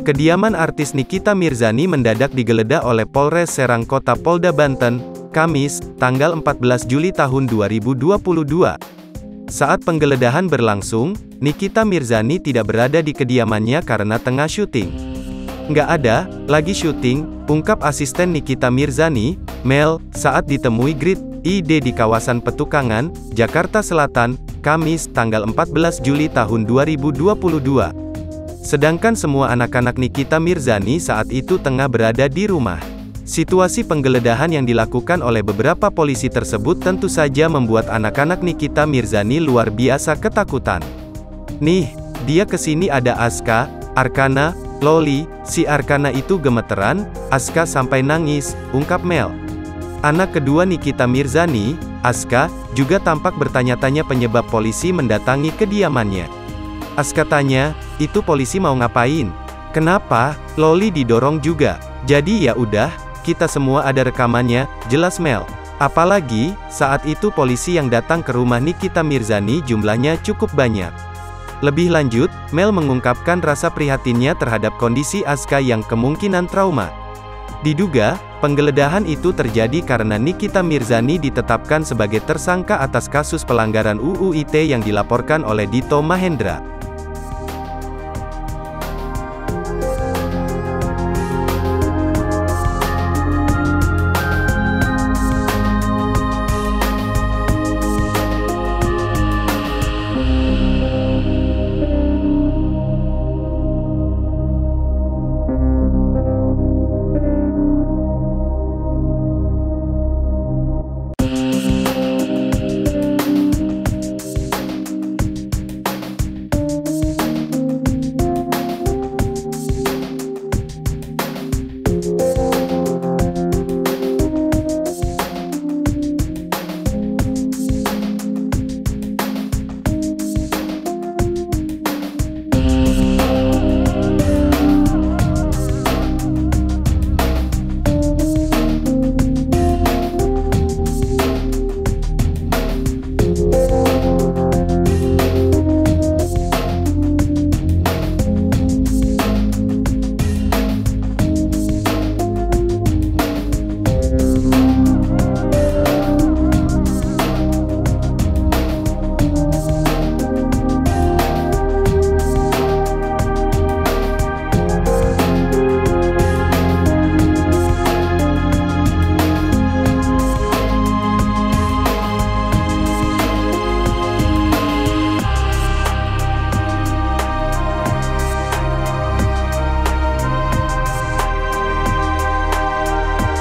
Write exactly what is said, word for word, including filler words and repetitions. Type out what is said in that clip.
Kediaman artis Nikita Mirzani mendadak digeledah oleh Polres Serang Kota Polda Banten, Kamis, tanggal empat belas Juli tahun dua ribu dua puluh dua. Saat penggeledahan berlangsung, Nikita Mirzani tidak berada di kediamannya karena tengah syuting. Nggak ada, lagi syuting, ungkap asisten Nikita Mirzani, Mel, saat ditemui Grid I D di kawasan Petukangan, Jakarta Selatan, Kamis, tanggal empat belas Juli tahun dua ribu dua puluh dua. Sedangkan semua anak-anak Nikita Mirzani saat itu tengah berada di rumah. Situasi penggeledahan yang dilakukan oleh beberapa polisi tersebut tentu saja membuat anak-anak Nikita Mirzani luar biasa ketakutan. Nih, dia kesini ada Aska, Arkana, Loli, si Arkana itu gemeteran, Aska sampai nangis, ungkap Mel. Anak kedua Nikita Mirzani, Aska, juga tampak bertanya-tanya penyebab polisi mendatangi kediamannya. Aska tanya, itu polisi mau ngapain? Kenapa? Loli didorong juga. Jadi ya udah, kita semua ada rekamannya, jelas Mel. Apalagi, saat itu polisi yang datang ke rumah Nikita Mirzani jumlahnya cukup banyak. Lebih lanjut, Mel mengungkapkan rasa prihatinnya terhadap kondisi Aska yang kemungkinan trauma. Diduga, penggeledahan itu terjadi karena Nikita Mirzani ditetapkan sebagai tersangka atas kasus pelanggaran U U I T E yang dilaporkan oleh Dito Mahendra.